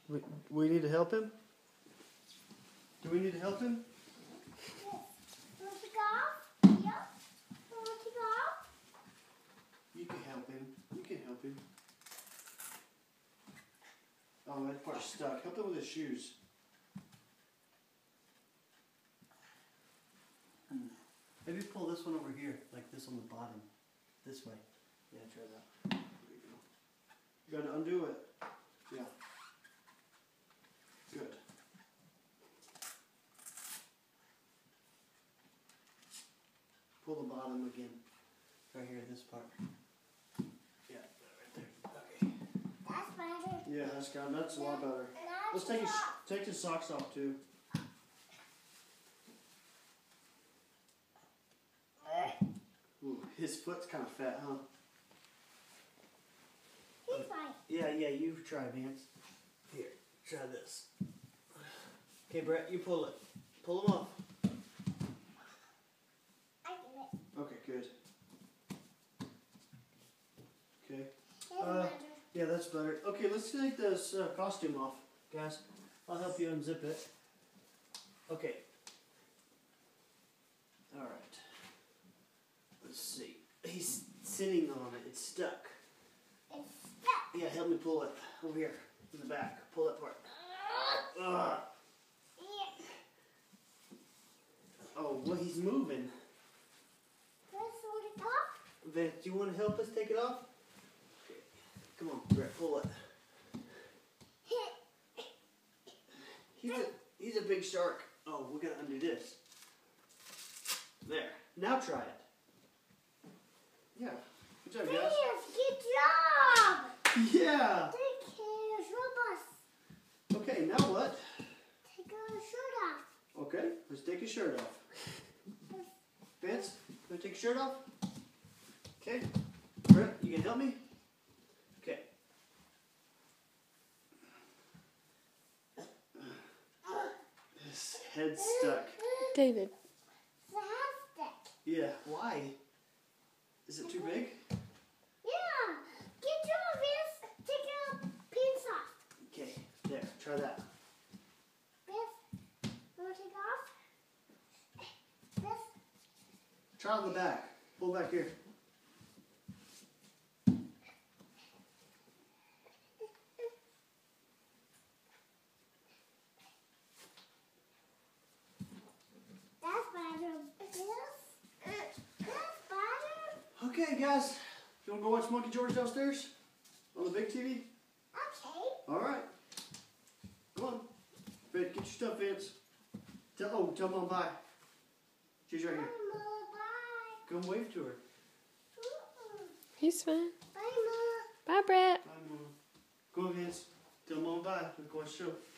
We need to help him? Do we need to help him? Want to go? Yeah. Want to go? You can help him. You can help him. Oh, that part's stuck. Help him with his shoes. Maybe pull this one over here, like this on the bottom. This way. Yeah, try that. There you go. You gotta undo it. Yeah. Good. Pull the bottom again. Right here, this part. Yeah, right there. Okay. That's better. Yeah, that's a lot better. Let's Let's take his socks off too. Ooh, his foot's kind of fat, huh? He's fine. Yeah, you try, Vance. Here, try this. Okay, Brett, you pull it. Pull him off. I did it. Okay, good. Okay. It's better. Yeah, that's better. Okay, let's take this costume off, guys. I'll help you unzip it. Okay. All right. Let's see. He's sitting on it. It's stuck. It's stuck. Yeah, help me pull it. Over here, in the back. Pull that part. Ugh. Yeah. Oh, well, he's moving. Let's hold it off. Vance, do you want to help us take it off? Okay. Come on, Brett, pull it. He's a big shark. Oh, we're gonna undo this. There. Now try it. Yeah. Good job, guys. Good job. Yeah. Take his robot. Okay, now what? Take your shirt off. Okay, let's take his shirt off. Vance, you wanna take your shirt off? Okay. Brett, you can help me? Okay. His head's stuck. David. Plastic. Yeah, why? Is it too big? Yeah. Get your wrist. Take your pins off. Okay, there, try that. This. Want to take off? This. Try on the back. Pull back here. That's better. That's better. Okay, guys. You want to go watch Monkey George downstairs? On the big TV? Okay. Alright. Come on. Get your stuff, Vince. Tell Mom bye. She's right here. Mama, bye. Come wave to her. He's fine. Bye, Mama. Bye, Brett. Bye, Mom. Go on, Vince. Tell Mom bye. We're going to show.